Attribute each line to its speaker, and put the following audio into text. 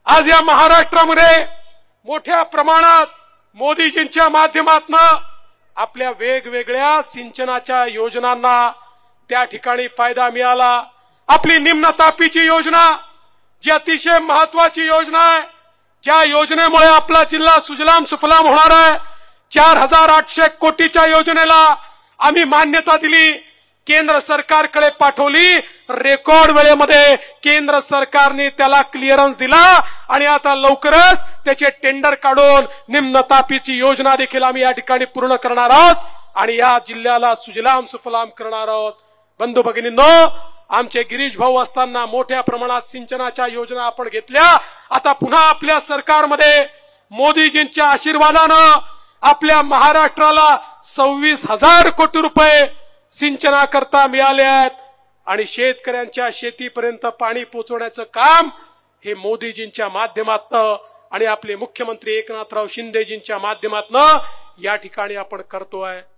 Speaker 1: आज या महाराष्ट्रामध्ये मोठ्या प्रमाणात मोदीजींच्या माध्यमातून आपल्या वेगवेगळ्या सिंचनाच्या योजनांना त्या ठिकाणी फायदा मिळाला। आपली निम्न तापीची योजना जी अतिशय महत्वाची योजना आहे, ज्या योजनेमुळे आपला जिल्हा सुजलाम सुफलाम होणार आहे, 4800 कोटीच्या योजनेला आम्ही मान्यता दिली, केंद्र सरकारकडे पाठवली, रेकॉर्ड वेळेमध्ये केंद्र सरकारने त्याला क्लिअरन्स दिला आणि आता लवकरच त्याचे टेंडर काढून निम्न तापीची योजना देखील आम्ही या ठिकाणी पूर्ण करणार आहोत आणि या जिल्ह्याला सुजलाम सुफलाम करणार आहोत। बंधू भगिनींनो, आमचे गिरीश भाऊ असताना मोठ्या प्रमाणात सिंचनाच्या योजना आपण घेतल्या। आता पुन्हा आपल्या सरकारमध्ये मोदीजींच्या आशीर्वादानं आपल्या महाराष्ट्राला 26,000 कोटी रुपये सिंचनाकरता मिळाले आहेत आणि शेतकऱ्यांच्या शेतीपर्यंत पाणी पोहोचवण्याचं काम हे मोदीजींच्या माध्यमातून आणि आपले मुख्यमंत्री एकनाथराव शिंदेजींच्या माध्यमातून या ठिकाणी आपण करतोय।